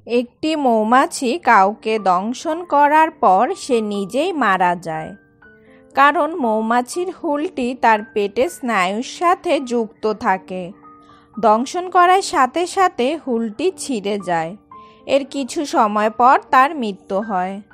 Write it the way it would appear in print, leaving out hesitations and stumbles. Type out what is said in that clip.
একটি মৌমাছি কাউকে দংশন করার পর সে নিজেই মারা যায়, কারণ মৌমাছির হুলটি তার পেটের স্নায়ুর সাথে যুক্ত থাকে। দংশন করার সাথে সাথে হুলটি ছিঁড়ে যায়। এর কিছু সময় পর তার মৃত্যু হয়।